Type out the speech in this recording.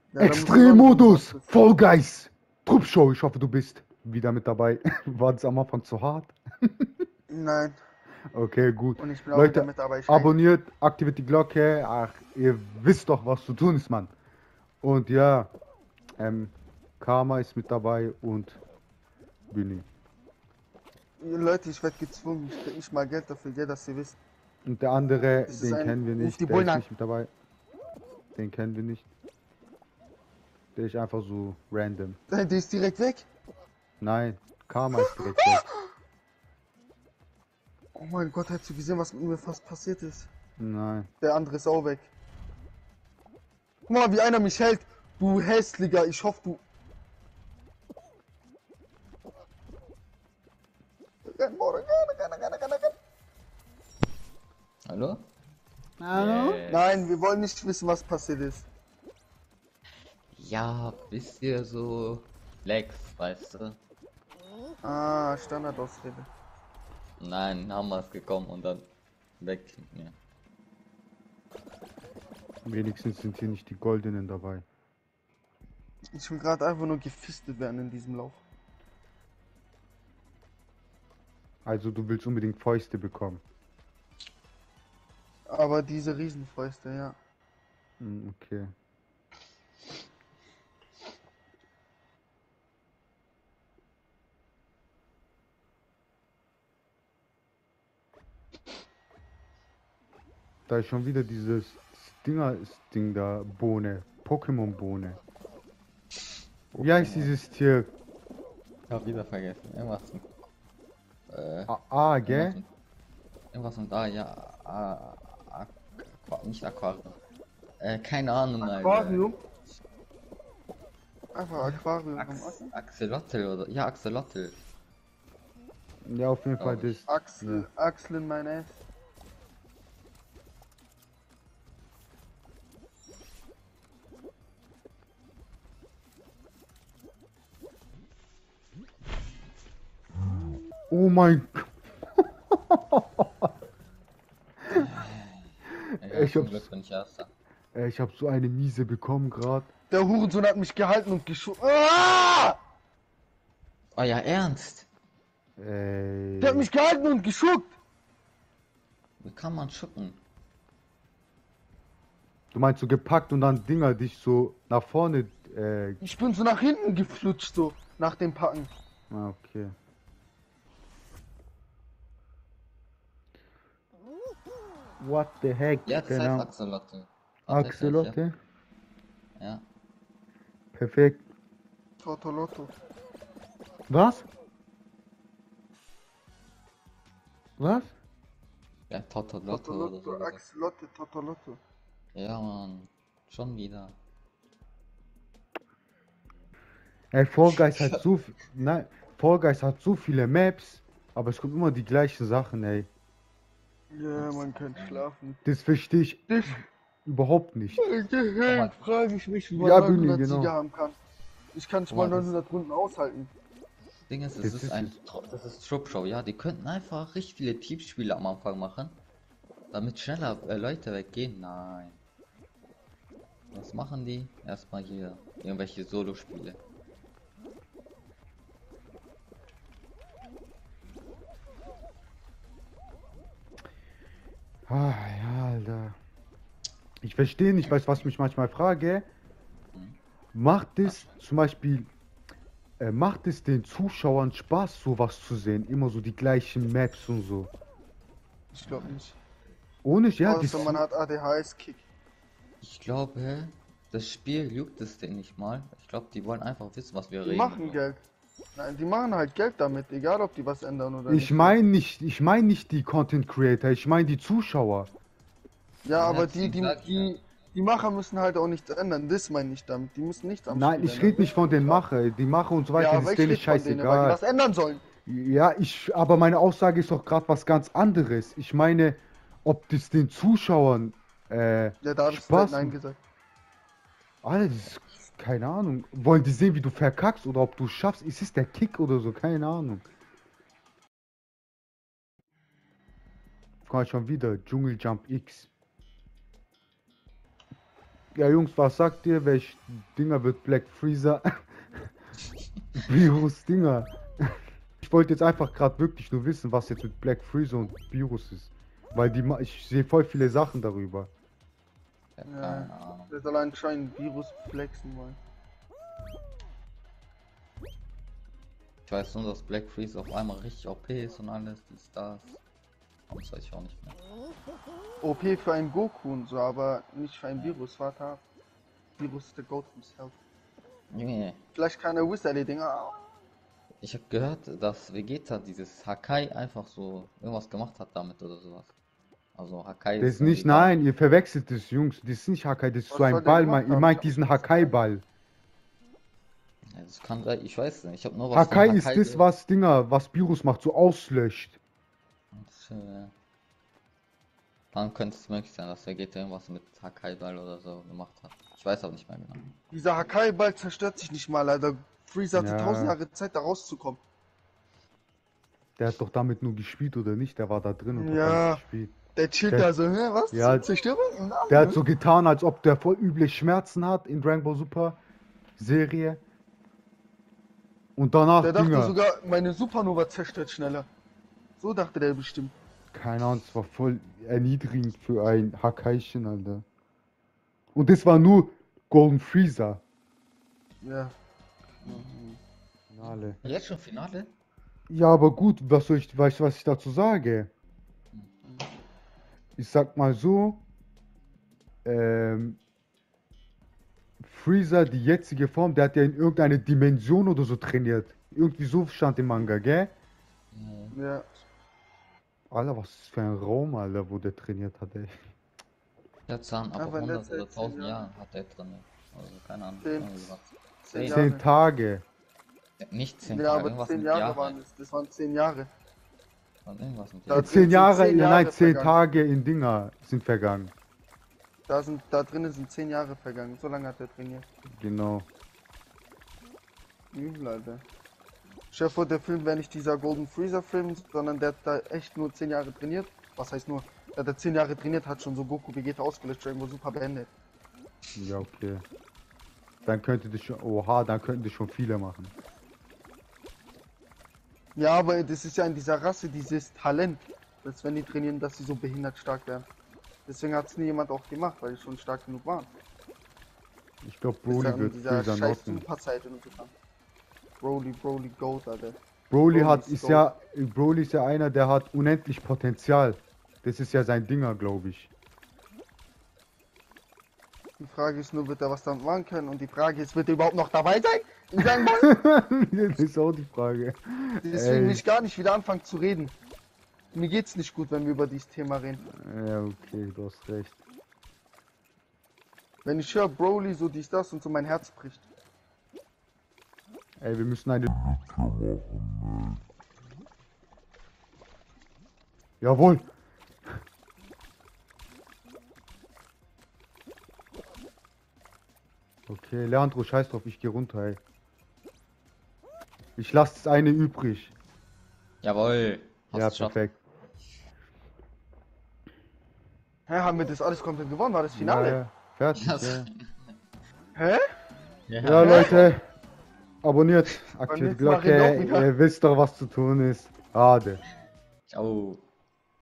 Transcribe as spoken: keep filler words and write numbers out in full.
Ja, da muss ich auch Extremmodus! noch was- Fall Guys! Truppshow, ich hoffe, du bist wieder mit dabei. War das am Anfang zu hart? Nein. Okay, gut. Und ich bin auch wieder Leute, mit dabei. Scheiße. abonniert, aktiviert die Glocke. Ach, ihr wisst doch, was zu tun ist, Mann. Und ja, ähm, Karma ist mit dabei und Bühne. Leute, ich werde gezwungen. Ich krieg nicht mal Geld dafür, ja, dass ihr wisst. Und der andere, Das ist den ein. kennen wir Ruf die nicht, der Bullen ist an. nicht mit dabei. Den kennen wir nicht. Der ist einfach so random. Der ist direkt weg. Nein, Karma ist direkt weg. Oh mein Gott, hättest du gesehen, was mit mir fast passiert ist? Nein. Der andere ist auch weg. Guck mal, wie einer mich hält. Du hässlicher, ich hoffe, du. Hallo? Hallo? Yes. Nein, wir wollen nicht wissen, was passiert ist. Ja, wisst ihr so Lex, weißt du? Ah, Standardausrede. Nein, Hammer ist gekommen und dann weg mit mir. Wenigstens sind hier nicht die Goldenen dabei. Ich will gerade einfach nur gefistet werden in diesem Lauf. Also du willst unbedingt Fäuste bekommen. Aber diese Riesenfäuste, ja. Hm, okay. Da ist schon wieder dieses Stinger Ding da, Bohne. Pokémon-Bohne. Wie heißt dieses Tier? Ich hab wieder vergessen. Irgendwas mit. Äh, A, A irgendwas gell? mit, irgendwas mit A, ja. A, Aqua, nicht Aquarium. Äh, keine Ahnung, Alter. Aquarium? Einfach Aquarium. Ax Axolotl oder. Ja, Axolotl. Ja, auf jeden Fall Glaub ich. das. Axel, Axel in mein Ass. Oh mein Ja, Ich zum hab's- Glück bin ich Erster. Ey, ich hab so eine miese bekommen gerade. Der Hurensohn hat mich gehalten und geschossen. Ah! Oh ja, ernst? Ey. Der hat mich gehalten und geschuckt. Wie kann man schuppen? Du meinst so gepackt und dann Dinger dich so nach vorne. Äh, Ich bin so nach hinten geflutscht, so. Nach dem Packen. ah, okay. What the heck? Ja, das Genau. heißt Axolotl. Tatsächlich, Axolotl. Ja. ja. Perfekt. Totolotto. Was? Was? Ja, Totolotto oder so. Totolotto, gesagt. Axolotl, Totolotto. Ja, Mann. Schon wieder. Ey, Fall Guys hat so viel. Nein, Fall Guys hat so viele Maps, aber es kommen immer die gleichen Sachen, ey. Ja, man kann schlafen. Das verstehe ich Das überhaupt nicht. Gehirn frage ich mich, wie man Ja, Bühne, neunhundert genau. Siege haben kann. Ich kann nicht Guck mal mal, das- neunhundert Runden aushalten. Ding ist, es Das ist, ist ein Tro- das ist Truppshow, ja. Die könnten einfach richtig viele Teamspiele am Anfang machen, damit schneller äh, Leute weggehen. Nein. Was machen die? Erstmal hier irgendwelche Solo-Spiele. Ah, ja, Alter. Ich verstehe nicht, weißt du, was ich mich manchmal frage? Macht es zum Beispiel, äh, macht es den Zuschauern Spaß, sowas zu sehen? Immer so die gleichen Maps und so. Ich glaube nicht. Ohne, ja, die, Außer man hat A D H S-Kick. Ich glaube, das Spiel juckt es denen nicht mal. Ich glaube, die wollen einfach wissen, was wir Die reden. machen Geld. Nein, die machen halt Geld damit, egal ob die was ändern oder ich nicht. meine nicht, ich meine nicht die Content Creator, ich meine die Zuschauer. Ja, Ja, aber das die, die, sag ich die, die Macher müssen halt auch nichts ändern. Das meine ich damit. Die müssen nichts am Nein, Spiel ich ändern. rede nicht von den Macher, die Macher und so weiter, Ja, das aber ist ich denen rede von denen, weil die scheißegal. was ändern sollen. Ja, ich, aber meine Aussage ist doch gerade was ganz anderes. Ich meine, ob das den Zuschauern äh, Ja, da habe ich Spaß Nein macht. gesagt. Alter, das ist, keine Ahnung. Wollen die sehen, wie du verkackst oder ob du es schaffst? Ist es der Kick oder so? Keine Ahnung. Guck mal schon wieder, Dschungeljump X. Ja, Jungs, was sagt ihr? Welch Dinger wird Black Freezer? Virus Dinger. Ich wollte jetzt einfach gerade wirklich nur wissen, was jetzt mit Black Freezer und Virus ist. Weil die, ma- ich sehe voll viele Sachen darüber. Ja, Ja. keine Ahnung. Der soll anscheinend Virus flexen wollen. Ich weiß nur, dass Black Freeze auf einmal richtig O P ist und alles, die Stars. Das weiß ich auch nicht mehr. O P für einen Goku und so, aber nicht für ein Virus, warte ab. Virus ist der Goat himself. Nee. Vielleicht kann er Wizard Dinger. Ich habe gehört, dass Vegeta dieses Hakai einfach so irgendwas gemacht hat damit oder sowas. Also Hakai Das ist irgendwie nicht, da- nein, ihr verwechselt es, Jungs. Das ist nicht Hakai, das ist Was so soll ein der Ball. gemacht Man, ihr haben? meint Ich diesen hab nichts Hakai-Ball. Ja, das kann sein, ich weiß nicht. Ich habe nur was von Hakai ist das, gehört. was Dinger, was Virus macht, so auslöscht. Das, äh, Dann könnte es möglich sein, dass Vegeta irgendwas mit Hakai-Ball oder so gemacht hat. Ich weiß aber nicht mehr genau. Dieser Hakai-Ball zerstört sich nicht mal, Alter. Freezer hatte Ja. tausend Jahre Zeit, da rauszukommen. Der hat doch damit nur gespielt, oder nicht? Der war da drin und Ja. hat damit gespielt. Der chillt Der- da so, hä, was? Ja. Zerstörung? Im Namen, Der hat ne? so getan, als ob der voll üble Schmerzen hat in Dragon Ball Super Serie. Und danach Der dachte Dinger. sogar, meine Supernova zerstört schneller. So dachte der bestimmt. Keine Ahnung, das war voll erniedrigend für ein Hakaischen, Alter. Und das war nur Golden Freezer. Ja. Finale. Jetzt schon Finale? Ja, aber gut, was soll ich, weißt du, was ich dazu sage? Ich sag mal so, ähm, Freezer, die jetzige Form, der hat ja in irgendeine Dimension oder so trainiert. Irgendwie so stand im Manga, gell? Ja. Ja. Alter, was ist das für ein Raum, Alter, wo der trainiert hat, ey. Der Zahn ab Aber in der hundert oder Zeit zehn tausend Jahre. Jahren hat der drin. Also keine Ahnung. Zehn. irgendwie was. Zehn Zehn. Jahre. Zehn Tage. Ja, nicht zehn Ja, Tage, aber irgendwas zehn mit Jahre Jahren. waren es. Das waren zehn Jahre. Und irgendwas mit Da Jahren. drin Zehn sind Jahre, zehn ja, nein, Jahre zehn vergangen. Tage in Dinger sind vergangen. Da, sind, da drinnen sind zehn Jahre vergangen. So lange hat er trainiert. Genau. Übel, Alter. Chef, vor der Film wäre nicht dieser Golden Freezer Film, sondern der hat da echt nur zehn Jahre trainiert. Was heißt nur? Der hat da zehn Jahre trainiert, hat schon so Goku Vegeta ausgelöscht, irgendwo super beendet. Ja, okay. Dann könnte das schon, oha, dann könnten das schon viele machen. Ja, aber das ist ja in dieser Rasse dieses Talent, dass wenn die trainieren, dass sie so behindert stark werden. Deswegen hat es nie jemand auch gemacht, weil die schon stark genug waren. Ich glaube, Bis Broly dann wird dieser Freezer scheiß knocken. Superzeit und so kam. Broly, Broly, Goat, Alter. Broly Broly hat, ist ist Goat. ja, Broly ist ja einer, der hat unendlich Potenzial. Das ist ja sein Dinger, glaube ich. Die Frage ist nur, wird er was damit machen können? Und die Frage ist, wird er überhaupt noch dabei sein? In Dragon Ball? Das ist auch die Frage. Deswegen Ey. will ich gar nicht wieder anfangen zu reden. Mir geht's nicht gut, wenn wir über dieses Thema reden. Ja, okay, du hast recht. Wenn ich höre Broly, so dies, das und so, mein Herz bricht. Ey, wir müssen eine... Jawohl. Okay, Leandro, scheiß drauf, ich geh runter, ey. Ich lasse das eine übrig. Jawohl. Hast Ja, du's geschafft. perfekt. Hä, haben wir das alles komplett gewonnen? War das Finale? Ja, ja. Fertig, Ja, ja. Hä? Ja, Leute, abonniert, aktiviert die nächsten Mal reden wir auch Glocke, wieder. ihr wisst doch, was zu tun ist. Ade. Ciao.